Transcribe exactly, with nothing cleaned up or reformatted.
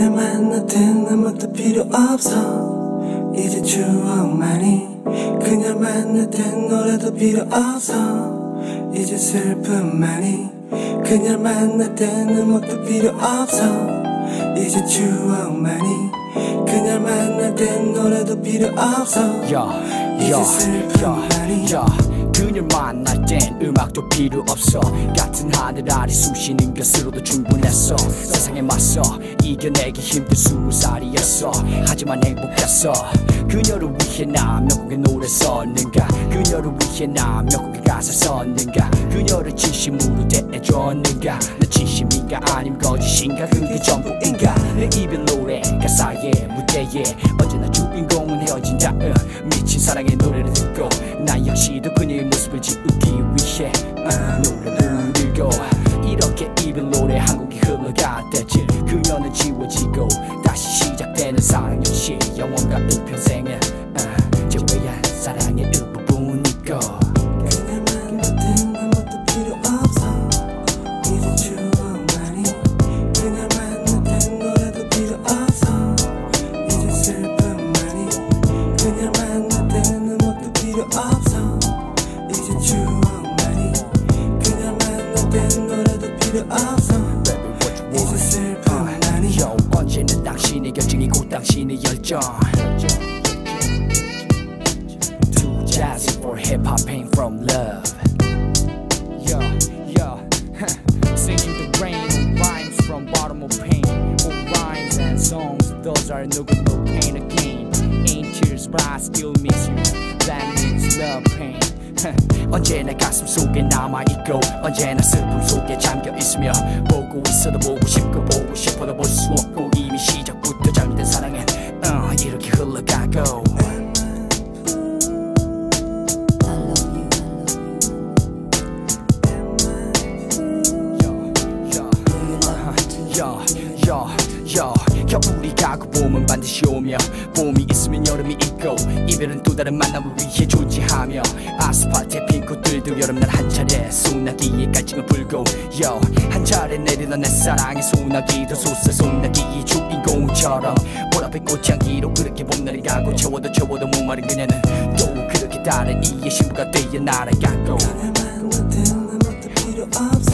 그냥 만났던 아무것도 필요 없어 이제 추억만이 그냥 만났던 노래도 필요 없어 이제 슬픔만이 그냥 만났던 음악도 필요 없어 이제 추억만이 그냥 만났던 노래도 필요 없어 이제 슬픔만이 그녀를 만날 땐 음악도 필요 없어 같은 하늘 아래 숨쉬는 것으로도 충분했어 세상에 맞서 이겨내기 힘든 스무 살이었어 하지만 행복했어 그녀를 위해 나 몇 곡의 노래 썼는가 그녀를 위해 나 몇 곡의 가사 썼는가 그녀를 진심으로 대해줬는가 내 진심인가 아님 거짓인가 그게 전부인가 내 이별 노래 가사에 무대에 언제나 주인공은 헤어진 다음 미친 사랑의 노래를 듣고 나 역시도 그녀의 모습을 지우기 위해 uh, 노래 부르고 이렇게 이별 노래 한 곡이 흘러갔댔지 그녀는 지워지고 다시 시작되는 사랑 역시 영원과 일평생은 uh, 제외한 사랑의 일부분이고 그냥 만났던 아무것도 필요 없어 이제 추억만이 그냥 만났던 노래도 필요 없어 이제 슬픔만이 그냥 만났던 음악도 필요 없어 이제 추억만이 그냥 만났던 노래도 필요 없어 이제 슬픔만이 언제는 당신의 결정이고 당신의 열정 Too jazzy for hip-hop pain from love Yeah, yeah Singing the rain rhymes from bottom of pain All rhymes and songs Those are no good, no pain again Ain't tears but I still miss you That means love pain 언제나 가슴 속에 남아있고 언제나 슬픔 속에 잠겨있으며 보고 있어도 보고 싶고 보고 싶어도 볼 수 없고 이미 시작부터 잠든 사랑은 uh, 이렇게 흘러가고 겨울이 가고 봄은 반드시 오며 봄이 있으면 여름이 있고 이별은 또 다른 만남을 위해 존재하며 아스팔트에 핀 꽃들도 여름날 한 차례 소나기에 갈증을 불고 Yo, 한 차례 내리던 내 사랑의 소나기도 솟아 소나기의 주인공처럼 볼 앞에 꽃향기로 그렇게 봄날이 가고 채워도 채워도 목마른 그녀는 또 그렇게 다른 이의 신부가 되어 날아가고 그냥 만났던 아무것도 필요 없어